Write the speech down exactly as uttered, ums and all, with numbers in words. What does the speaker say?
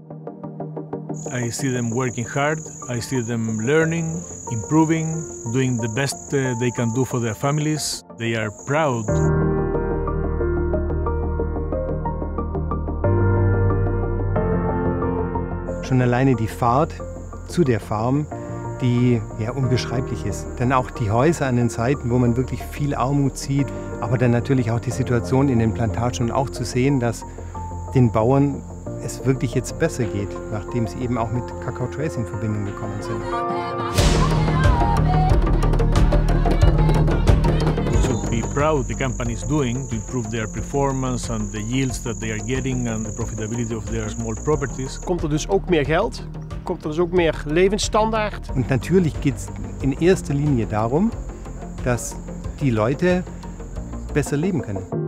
I see them working hard, I see them learning, improving, doing the best uh, they can do for their families. They are proud. Schon alleine die Fahrt zu der Farm, die ja unbeschreiblich ist. Denn auch die Häuser an den Seiten, wo man wirklich viel Armut sieht, aber dann natürlich auch die Situation in den Plantagen und auch zu sehen, dass den Bauern es wirklich jetzt besser geht, nachdem sie eben auch mit Cacao Trace in Verbindung gekommen sind. We should be proud the company is doing to improve their performance and the yields that they are getting and the profitability of their small properties. Komt er dus ook meer geld? Komt er dus ook meer levensstandaard? Und natürlich geht es in erster Linie darum, dass die Leute besser leben können.